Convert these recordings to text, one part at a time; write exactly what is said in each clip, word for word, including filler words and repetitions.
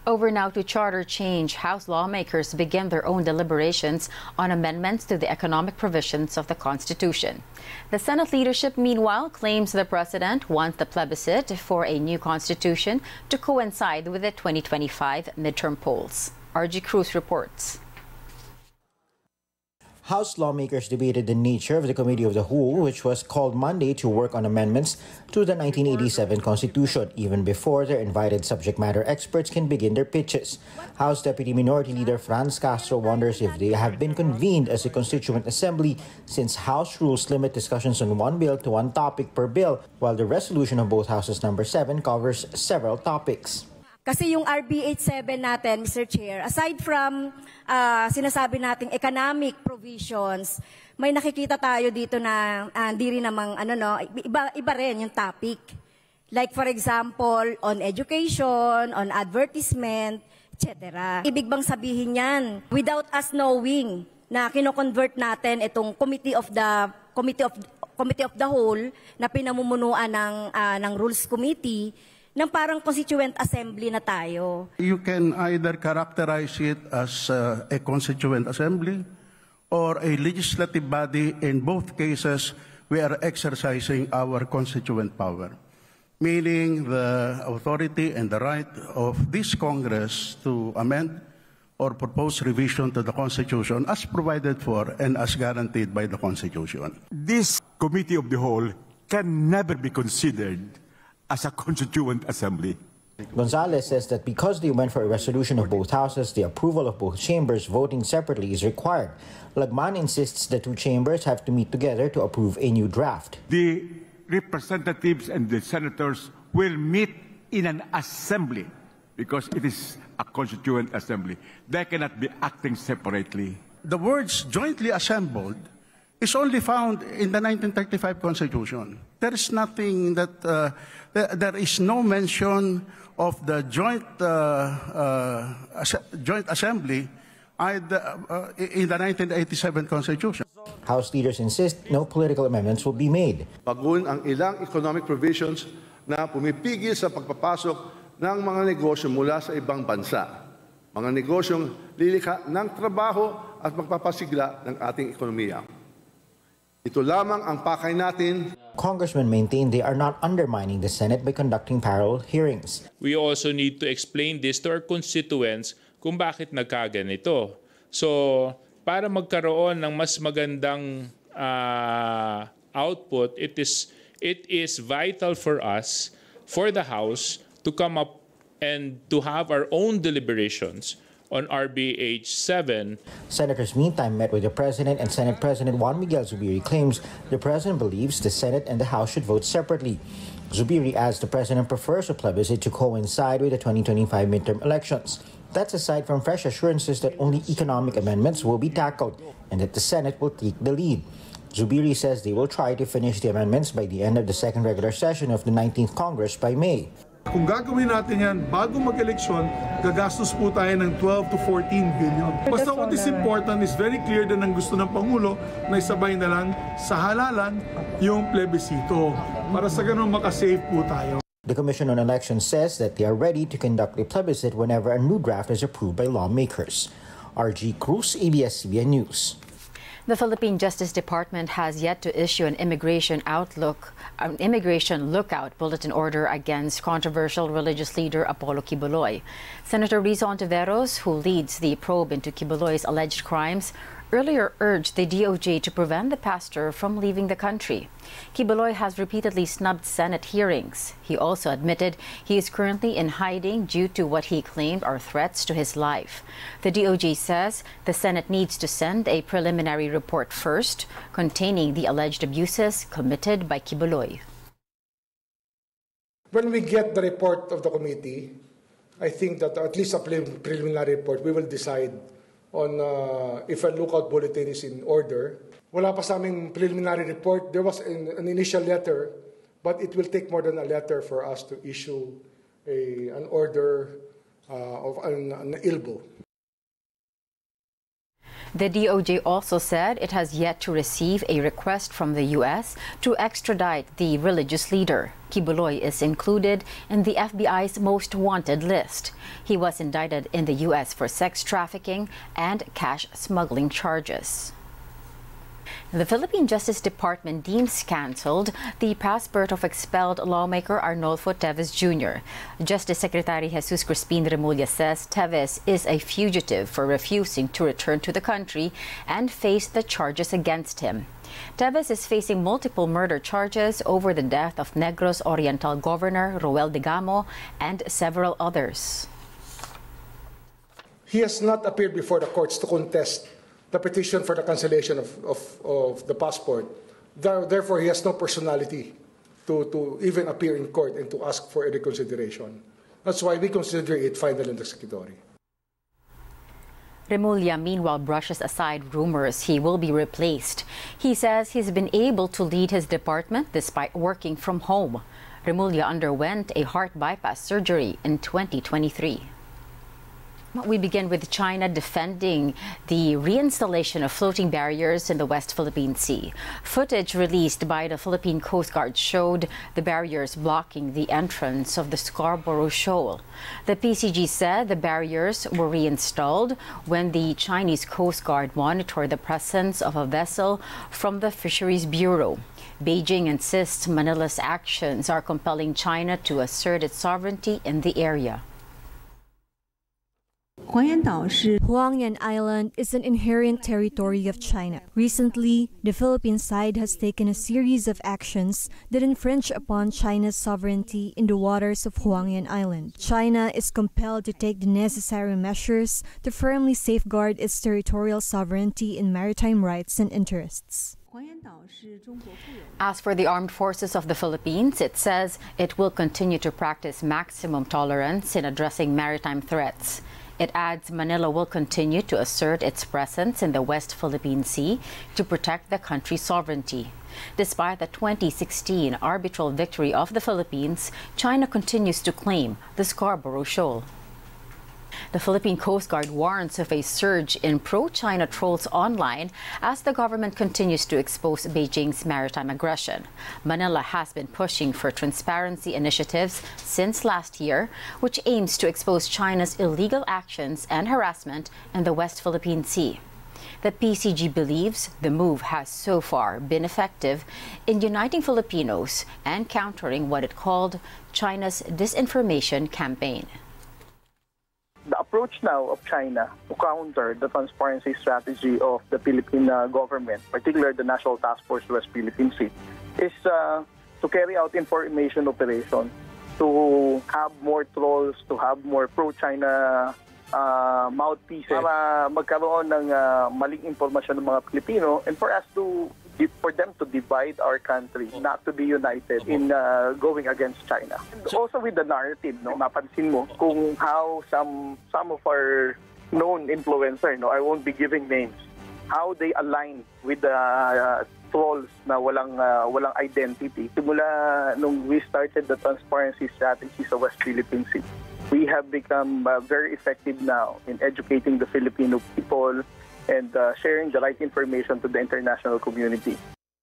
Over now to charter change. House lawmakers begin their own deliberations on amendments to the economic provisions of the Constitution. The Senate leadership, meanwhile, claims the president wants the plebiscite for a new constitution to coincide with the twenty twenty-five midterm polls. R G Cruz reports. House lawmakers debated the nature of the Committee of the Whole, which was called Monday to work on amendments to the nineteen eighty-seven Constitution, even before their invited subject matter experts can begin their pitches. House Deputy Minority Leader Franz Castro wonders if they have been convened as a constituent assembly, since House rules limit discussions on one bill to one topic per bill, while the resolution of both houses number seven covers several topics. Kasi yung R B eighty-seven natin, Mister Chair, aside from uh, sinasabi nating economic provisions, may nakikita tayo dito na uh, hindi rin namang ano no, iba iba rin yung topic. Like for example, on education, on advertisement, et cetera. Ibig bang sabihin yan without us knowing na kino-convert natin itong Committee of the Committee of Committee of the Whole na pinamumunuan ng uh, ng Rules Committee, ng parang constituent assembly na tayo. You can either characterize it as uh, a constituent assembly or a legislative body. In both cases, we are exercising our constituent power, meaning the authority and the right of this Congress to amend or propose revision to the Constitution as provided for and as guaranteed by the Constitution. This Committee of the Whole can never be considered as a constituent assembly. Gonzalez says that because they went for a resolution of both houses, the approval of both chambers voting separately is required. Lagman insists the two chambers have to meet together to approve a new draft. The representatives and the senators will meet in an assembly because it is a constituent assembly. They cannot be acting separately. The words jointly assembled is only found in the nineteen thirty-five Constitution. There is nothing that, uh, there, there is no mention of the joint, uh, uh, as joint assembly either, uh, in the nineteen eighty-seven Constitution. House leaders insist no political amendments will be made. Baguhin ang ilang economic provisions na pumipigil sa pagpapasok ng mga negosyo mula sa ibang bansa. Mga negosyong lilikha ng trabaho at magpapasigla ng ating ekonomiya. Ito lamang ang pakay natin. Congressmen maintain they are not undermining the Senate by conducting parallel hearings. We also need to explain this to our constituents kung bakit nagkaganito. So, para magkaroon ng mas magandang uh, output, it is, it is vital for us, for the House, to come up and to have our own deliberations on R B H seven. Senators meantime met with the President, and Senate President Juan Miguel Zubiri claims the President believes the Senate and the House should vote separately. Zubiri adds the President prefers a plebiscite to coincide with the twenty twenty-five midterm elections. That's aside from fresh assurances that only economic amendments will be tackled and that the Senate will take the lead. Zubiri says they will try to finish the amendments by the end of the second regular session of the nineteenth Congress by May. Kung gagawin natin yan bago mag-eleksyon, gagastos po tayo ng twelve to fourteen billion. Basta what is important is very clear din ang gusto ng Pangulo na isabay na lang sa halalan yung plebisito para sa ganun makasave po tayo. The Commission on Elections says that they are ready to conduct a plebiscite whenever a new draft is approved by lawmakers. R G Cruz, A B S C B N News. The Philippine Justice Department has yet to issue an immigration outlook, an immigration lookout bulletin order against controversial religious leader Apollo Quiboloy. Senator Rizzo Ontiveros, who leads the probe into Quiboloy's alleged crimes, earlier urged the D O J to prevent the pastor from leaving the country. Quiboloy has repeatedly snubbed Senate hearings. He also admitted he is currently in hiding due to what he claimed are threats to his life. The D O J says the Senate needs to send a preliminary report first containing the alleged abuses committed by Quiboloy. When we get the report of the committee, I think that at least a preliminary report, we will decide on uh, if a lookout bulletin is in order. Wala pa sa aming preliminary report. There was an, an initial letter, but it will take more than a letter for us to issue a, an order uh, of an, an I L B O. The D O J also said it has yet to receive a request from the U S to extradite the religious leader. Quiboloy is included in the F B I's most wanted list. He was indicted in the U S for sex trafficking and cash smuggling charges. The Philippine Justice Department deems cancelled the passport of expelled lawmaker Arnolfo Teves Junior Justice Secretary Jesus Crispin Remulla says Teves is a fugitive for refusing to return to the country and face the charges against him. Teves is facing multiple murder charges over the death of Negros Oriental Governor Roel Digamo and several others. He has not appeared before the courts to contest the petition for the cancellation of, of, of the passport. Therefore, he has no personality to, to even appear in court and to ask for a reconsideration. That's why we consider it final and executory. Remulla, meanwhile, brushes aside rumors he will be replaced. He says he's been able to lead his department despite working from home. Remulla underwent a heart bypass surgery in twenty twenty-three. We begin with China defending the reinstallation of floating barriers in the West Philippine Sea. Footage released by the Philippine Coast Guard showed the barriers blocking the entrance of the Scarborough Shoal. The P C G said the barriers were reinstalled when the Chinese Coast Guard monitored the presence of a vessel from the Fisheries Bureau. Beijing insists Manila's actions are compelling China to assert its sovereignty in the area. Huangyan Island is an inherent territory of China. Recently, the Philippine side has taken a series of actions that infringe upon China's sovereignty in the waters of Huangyan Island. China is compelled to take the necessary measures to firmly safeguard its territorial sovereignty and maritime rights and interests. As for the armed forces of the Philippines, it says it will continue to practice maximum tolerance in addressing maritime threats. It adds Manila will continue to assert its presence in the West Philippine Sea to protect the country's sovereignty. Despite the twenty sixteen arbitral victory of the Philippines, China continues to claim the Scarborough Shoal. The Philippine Coast Guard warns of a surge in pro-China trolls online as the government continues to expose Beijing's maritime aggression. Manila has been pushing for transparency initiatives since last year, which aims to expose China's illegal actions and harassment in the West Philippine Sea. The P C G believes the move has so far been effective in uniting Filipinos and countering what it called China's disinformation campaign. The approach now of China to counter the transparency strategy of the Philippine uh, government, particularly the National Task Force West Philippine Sea, is uh, to carry out information operation, to have more trolls, to have more pro-China uh, mouthpieces, para magkaroon ng uh, maling impormasyon ng mga Pilipino, and for us to for them to divide our country, not to be united in uh, going against China. And also with the narrative, no, mapansin mo kung how some some of our known influencers, no, I won't be giving names, how they align with the uh, trolls na walang uh, walang identity. Simula nung we started the transparency strategy sa West Philippine Sea, we have become uh, very effective now in educating the Filipino people and uh, sharing the right information to the international community.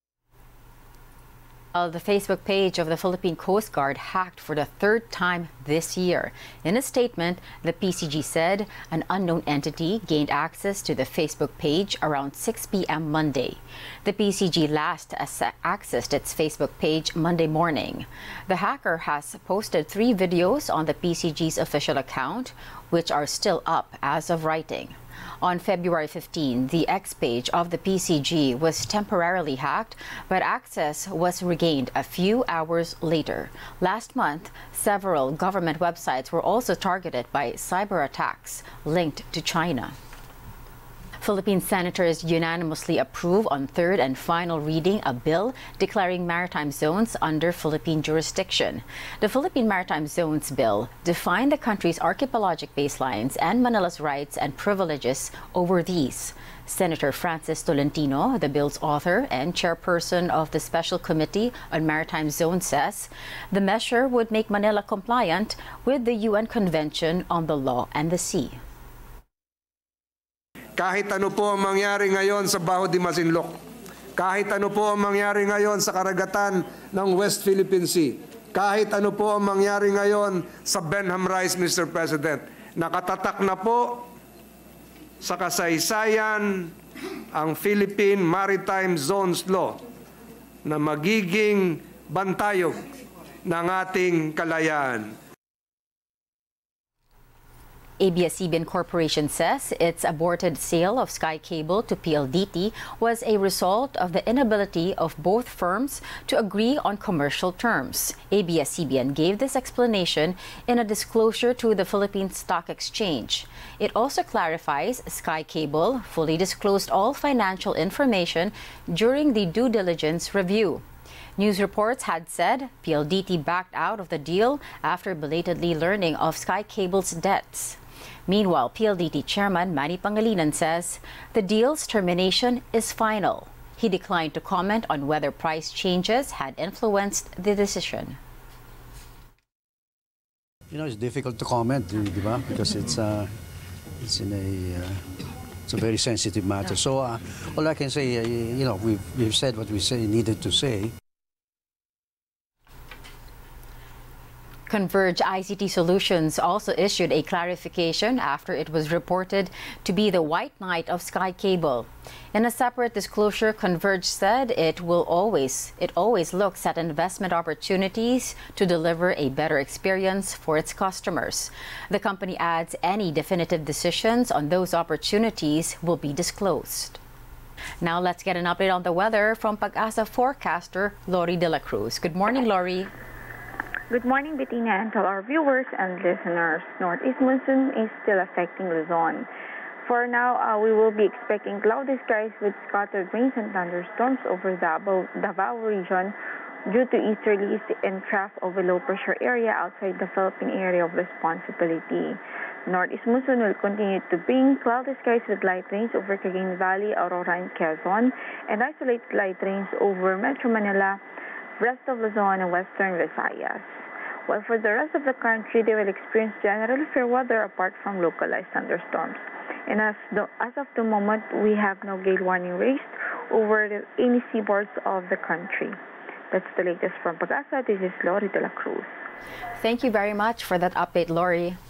Uh, the Facebook page of the Philippine Coast Guard hacked for the third time this year. In a statement, the P C G said an unknown entity gained access to the Facebook page around six p m Monday. The P C G last accessed its Facebook page Monday morning. The hacker has posted three videos on the P C G's official account, which are still up as of writing. On February fifteenth, the X page of the P C G was temporarily hacked, but access was regained a few hours later. Last month, several government websites were also targeted by cyber attacks linked to China. Philippine senators unanimously approve on third and final reading a bill declaring maritime zones under Philippine jurisdiction. The Philippine Maritime Zones Bill defined the country's archipelagic baselines and Manila's rights and privileges over these. Senator Francis Tolentino, the bill's author and chairperson of the Special Committee on Maritime Zones, says the measure would make Manila compliant with the U N Convention on the Law and the Sea. Kahit ano po ang mangyari ngayon sa Baho de Masinloc, kahit ano po ang mangyari ngayon sa karagatan ng West Philippine Sea, kahit ano po ang mangyari ngayon sa Benham Rise, Mister President, nakatatak na po sa kasaysayan ang Philippine Maritime Zones Law na magiging bantayog ng ating kalayaan. A B S C B N Corporation says its aborted sale of Sky Cable to P L D T was a result of the inability of both firms to agree on commercial terms. A B S C B N gave this explanation in a disclosure to the Philippine Stock Exchange. It also clarifies Sky Cable fully disclosed all financial information during the due diligence review. News reports had said P L D T backed out of the deal after belatedly learning of Sky Cable's debts. Meanwhile, P L D T Chairman Manny Pangilinan says the deal's termination is final. He declined to comment on whether price changes had influenced the decision. You know, it's difficult to comment, di ba? Because it's uh, it's in a uh, it's a very sensitive matter. So uh, all I can say, uh, you know, we've we've said what we say needed to say. Converge I C T Solutions also issued a clarification after it was reported to be the white knight of Sky Cable. In a separate disclosure, Converge said it will always it always looks at investment opportunities to deliver a better experience for its customers. The company adds any definitive decisions on those opportunities will be disclosed. Now let's get an update on the weather from Pag-asa forecaster Lori De La Cruz. Good morning, Lori. Good morning, Bettina, and to our viewers and listeners. Northeast monsoon is still affecting Luzon. For now, uh, we will be expecting cloudy skies with scattered rains and thunderstorms over the Davao region due to easterlies and trough of a low-pressure area outside the Philippine area of responsibility. Northeast monsoon will continue to bring cloudy skies with light rains over Cagayan Valley, Aurora, and Quezon, and isolated light rains over Metro Manila, rest of Luzon, and western Visayas. While for the rest of the country, they will experience generally fair weather apart from localized thunderstorms. And as, the, as of the moment, we have no gale warning raised over the, any seaboards of the country. That's the latest from Pag-asa. This is Lori De La Cruz. Thank you very much for that update, Lori.